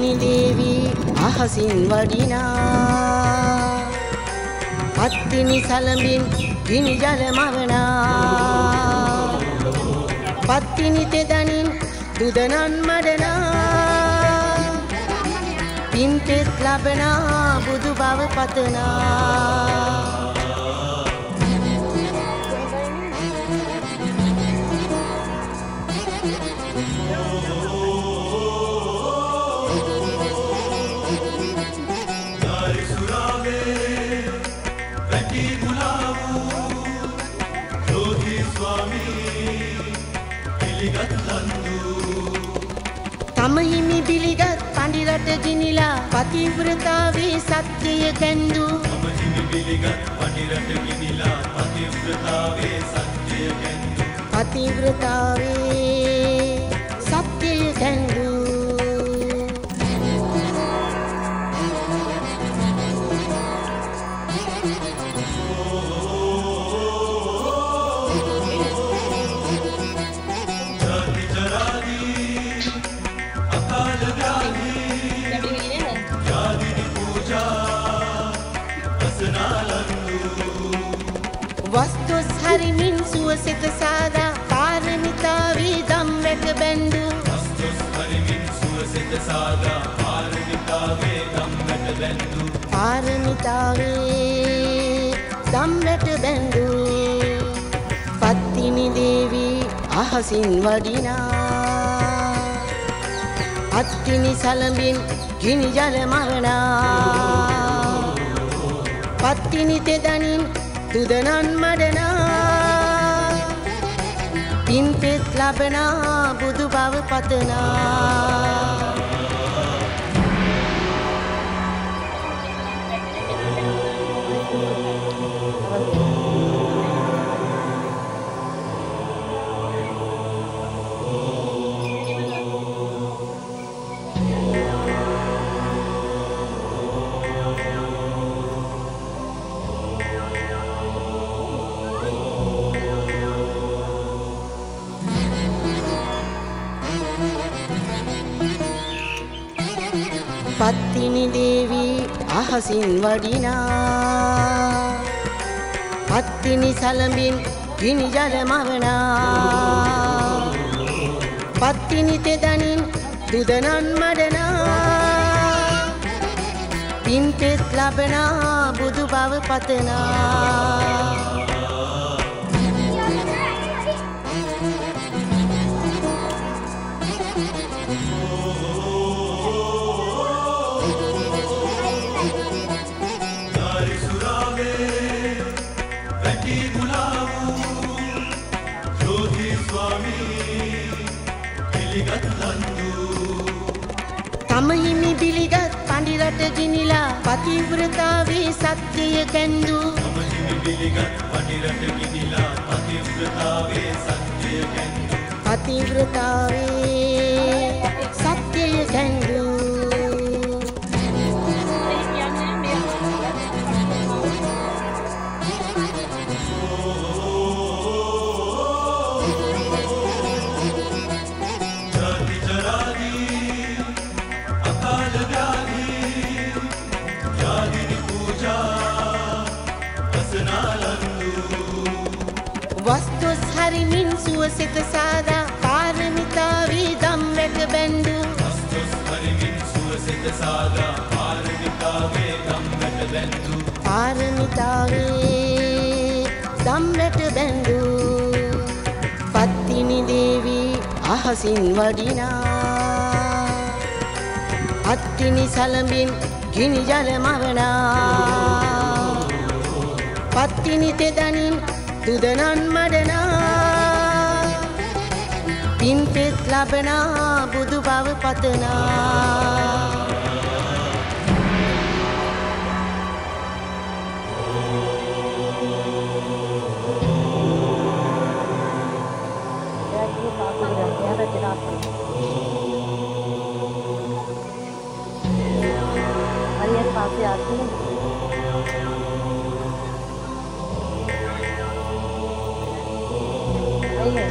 පත්තිනි දේවී අහසින් වඩිනා පත්තිනි සලඹින් ගිනි ජල මවනා පත්තිනි තෙදනින් දුදනන් මඩනා පින්තෙත් ලබනා බුදු බව පතනා තමහිමි පිළිගත් පඬිරට ගිනිලා පතිව්‍රතාවේ සත්‍යය කැඳු තමහිමි පිළිගත් පඬිරට ගිනිලා පතිව්‍රතාවේ සත්‍යය කැඳු පතිව්‍රතාවේ සත්‍යය කැඳු වස්තුස් හරිමින් සුවසිත සාදා පාරමිතාවේ දම් වැට බැඳු වස්තුස් හරිමින් සුවසිත සාදා පාරමිතාවේ දම් වැට බැඳු පාරමිතාවේ දම් වැට බැඳු පත්තිනි දේවී අහසින් වඩිනා අත්තිනි සලඹින් ගිනි ජල මවනා පත්තිනි තෙදනින් දුදනන් මඩනා පින්තෙත් ලබනා බුදු බව පතනා පත්තිනි දේවී අහසින් වඩිනා පත්තිනි සලඹින් ගිනි ජල මවනා පත්තිනි තෙදනින් දුදනන් මඩනා පින්තෙත් ලබනා බුදු බව පතනා තමහිමි පිළිගත් පඬිරට ගිනිලා පතිව්‍රතාවේ සත්‍යය කැඳු තමහිමි පිළිගත් පඬිරට ගිනිලා පතිව්‍රතාවේ සත්‍යය කැඳු පතිව්‍රතාවේ සත්‍යය කැඳු වස්තුස් හරිමින් සුවසිත සාදා පාරමිතාවේ දම් වැට බැඳු වස්තුස් හරිමින් සුවසිත සාදා පාරමිතාවේ දම් වැට බැඳු පාරමිතාවේ දම් වැට බැඳු පත්තිනි දේවී අහසින් වඩිනා අත්තිනි සලඹින් ගිනි ජල මවනා පත්තිනි තෙදනින් දුදනන් මඩනා පින්තෙත් ලබනා බුදු බව පතනා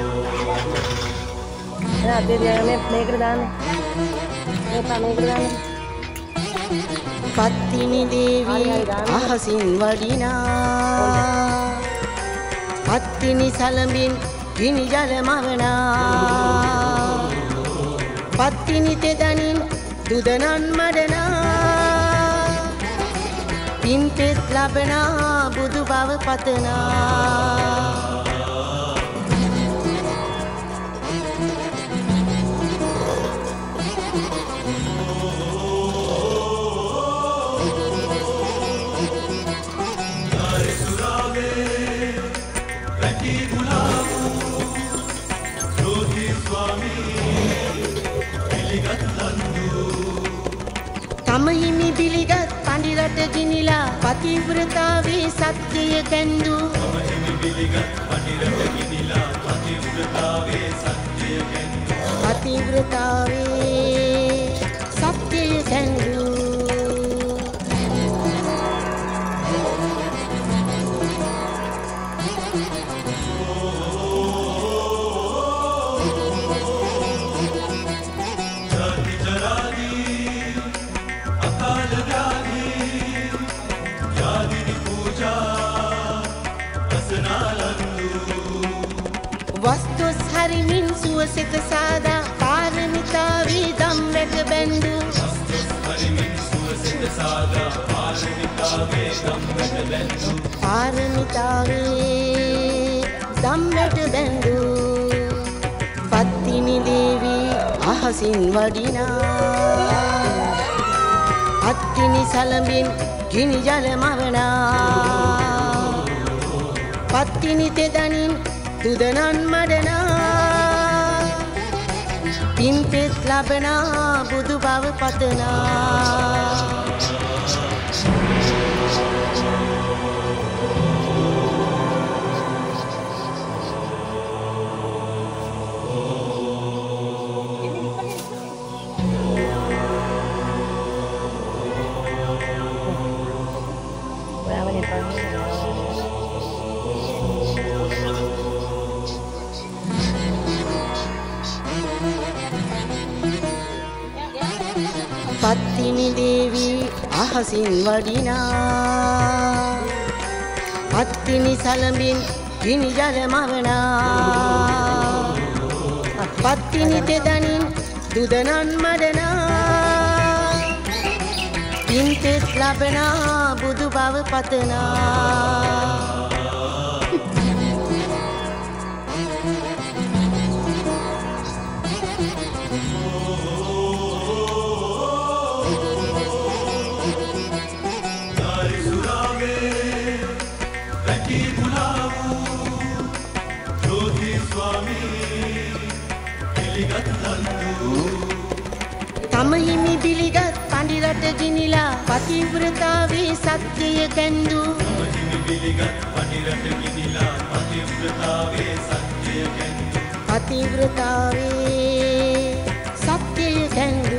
Nah, dia yang naik ke dalam. Naik ke dalam. Pattini දේවී අහසින් වඩිනා පත්තිනි සලඹින් ගිනි ජල මවනා පත්තිනි තෙදනින් දුදනන් මඩනා පින්පෙත් ලබනා බුදු බව පතනා තමහිමි පිළිගත් පඬිරට ගිනිලා පතිව්‍රතාවේ සත්‍යය කැඳු තමහිමි පිළිගත් පඬිරට ගිනිලා පතිව්‍රතාවේ සත්‍යය කැඳු පතිව්‍රතාවේ සත්‍යය කැඳු වස්තුස් හරිමින් සුවසෙත සාදා පාරමිතාවේ දම් වැට බැඳු වස්තුස් හරිමින් සුවසෙත සාදා පාරමිතාවේ දම් වැට බැඳු පාරමිතාවේ දම් වැට බැඳු පත්තිනි දේවී අහසින් වඩිනා අත්තිනි සලඹින් ගිනි ජල මවනා පත්තිනි තෙදනින් දුදනන් මඩනා පින්පෙත් ලබනා බුදු බව පතනා පත්තිනි දේවී අහසින් වඩිනා පත්තිනි සලඹින් ගිනි ජල මවනා පත්තිනි තෙදනින් දුදනන් මඩනා පින්පෙත් ලබනා බුදු බව පතනා තමහිමි පිළිගත් පඬිරට ගිනිලා පතිව්‍රතාවේ සත්‍යය කැඳු තමහිමි පිළිගත් පඬිරට ගිනිලා පතිව්‍රතාවේ සත්‍යය කැඳු පතිව්‍රතාවේ සත්‍යය කැඳු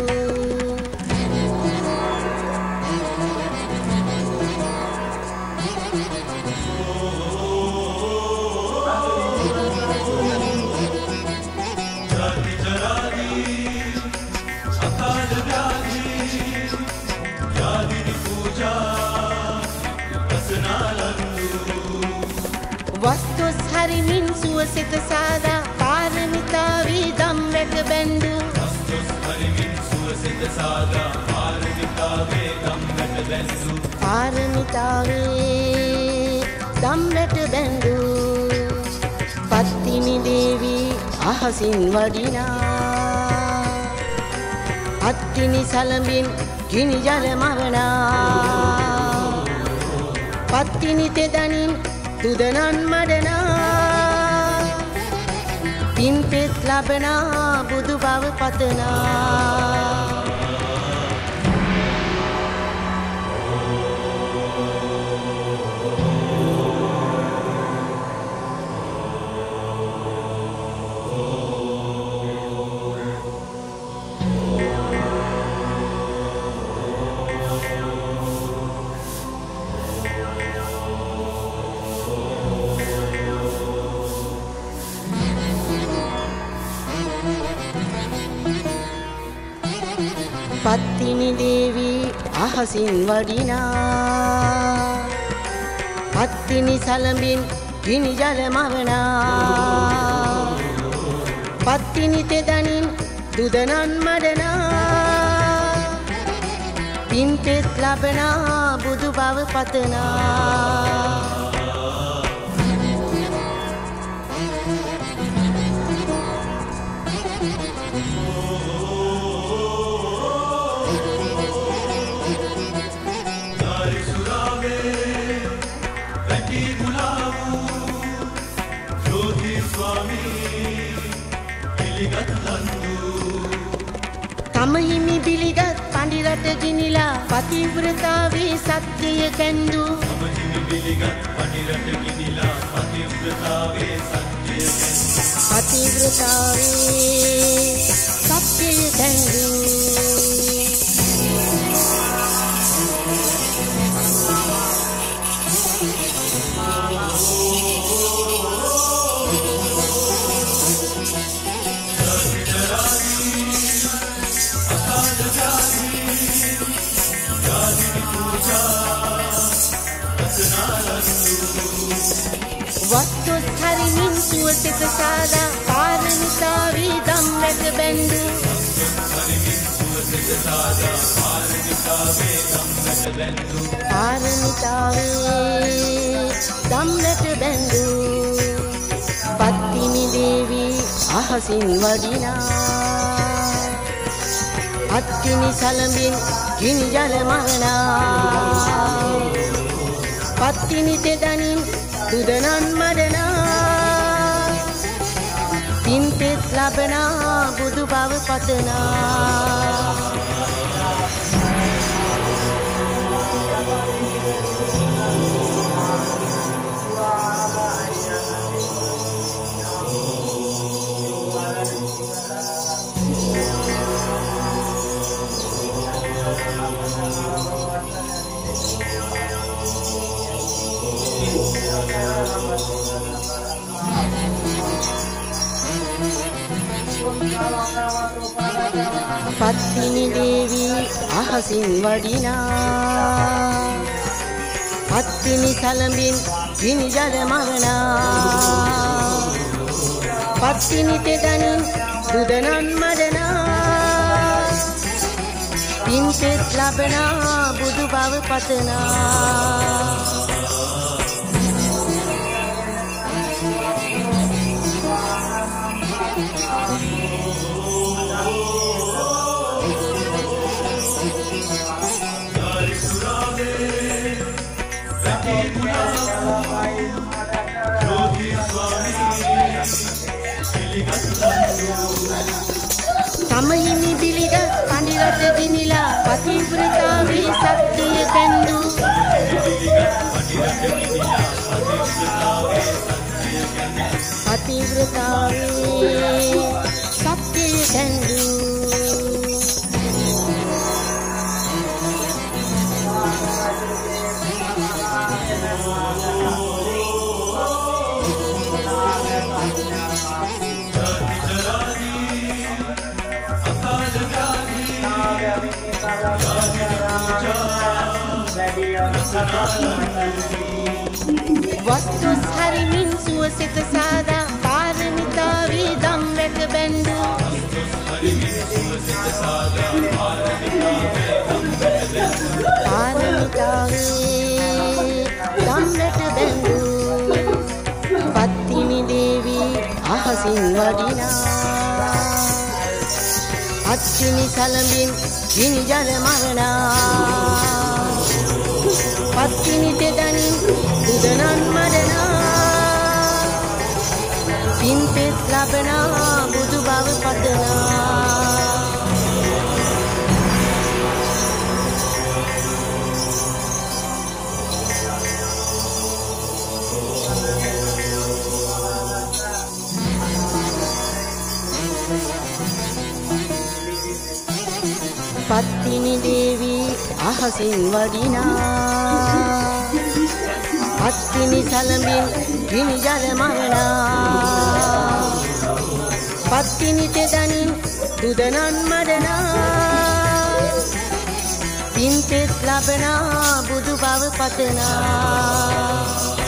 වස්තුස් හරිමින් සුවසෙත සාදා පාරමිතාවේ දම් වැට බැඳු වස්තුස් හරිමින් සුවසෙත සාදා පාරමිතාවේ දම් වැට බැඳු පාරමිතාවේ දම් වැට බැඳු පත්තිනි දේවී අහසින් වඩිනා අත්තිනි සලඹින් ගිනි ජල මවනා පත්තිනි තෙදනින් දුදනන් මඩනා පින්පෙත් ලබනා බුදු බව පතනා පත්තිනි දේවී අහසින් වඩිනා පත්තිනි සලඹින් ගිනි ජල මවනා පත්තිනි තෙදනින් දුදනන් මඩනා පින්පෙත් ලබනා බුදු බව පතනා තමහිමි බිලිගත් පඬිරට ගිනිලා පතිව්‍රතාවේ සත්‍යය කැඳු තමහිමි බිලිගත් පඬිරට ගිනිලා පතිව්‍රතාවේ සත්‍යය කැඳු පතිව්‍රතාවේ සත්‍යය කැඳු වස්තුස් හරිමින් සුවසෙත සාදා පාරමිතාවේ ධම්මක බැඳු පාරමිතාවේ ධම්මක බැඳු පත්තිනි දේවී අහසින් වඩිනා අත්තිනි සලඹින් ගිනි ජල මවනා පත්තිනි තෙදනින් දුදනන් මඩනා පින්පෙත් ලබනා බුදු බව පතනා පත්තිනි දේවී අහසින් වඩිනා පත්තිනි සලඹින් ගිනි ජල මවනා පත්තිනි තෙදනින් දුදනන් මඩනා පින්පෙත් ලබනා බුදු බව පතනා තමහිමි බිලිගත් පඬිරට ගිනිලා පතිව්‍රතාවේ සත්‍යය කැඳු පතිව්‍රතාවේ සත්‍යය කැඳු වස්තුස් හරිමින් සුවසෙත සාදා පාරමිතාවේ ධම්මක බැඳු පාරමිතාවේ ධම්මක බැඳු පත්තිනි දේවී අහසින් වඩිනා අත්තිනි සලඹින් ගිනි ජල මවනා පත්තිනි තෙදනින් දුදනන් මඩනා පින්පෙත් ලබනා බුදු බව පතනා පත්තිනි දේවී අහසින් වඩිනා පත්තිනි සලඹින් ගිනි ජල මවනා පත්තිනි තෙදනින් දුදනන් මඩනා පින්පෙත් ලබනා බුදු බව පතනා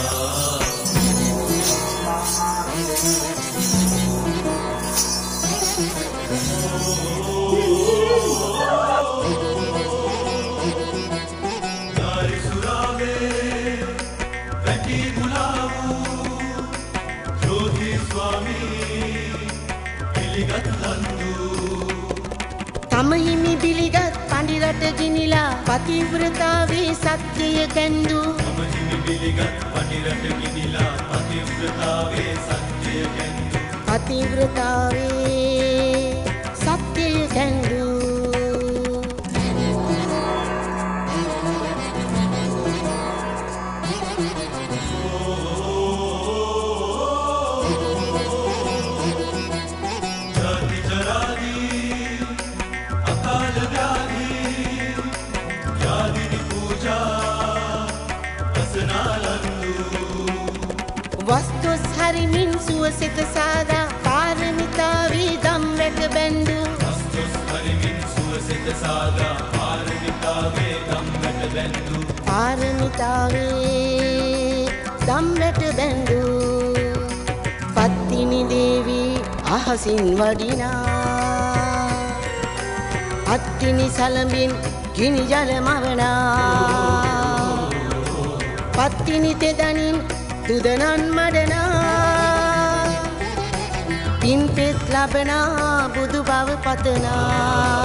තමහිමි පිළිගත් පඬිරට ගිනිලා පතිව්‍රතාවේ සත්‍යය ගැන්දු තමහිමි පිළිගත් පඬිරට ගිනිලා පතිව්‍රතාවේ සත්‍යය ගැන්දු පතිව්‍රතාවේ සත්‍යය ගැන්දු වස්තුස් හරිමින් සුවසිත සාදා පාරමිතාවේ දම් වැට බැන්දු වස්තුස් හරිමින් සුවසිත සාදා පාරමිතාවේ දම් වැට බැන්දු පාරමිතාවේ දම් වැට බැන්දු පත්තිනි දේවී අහසින් වඩිනා අත්තිනි සලඹින් ගිනි ජල මවනා පත්තිනි තෙදනින් තුදනන් මඩනා පින්පෙත් ලබනා බුදු බව පතනා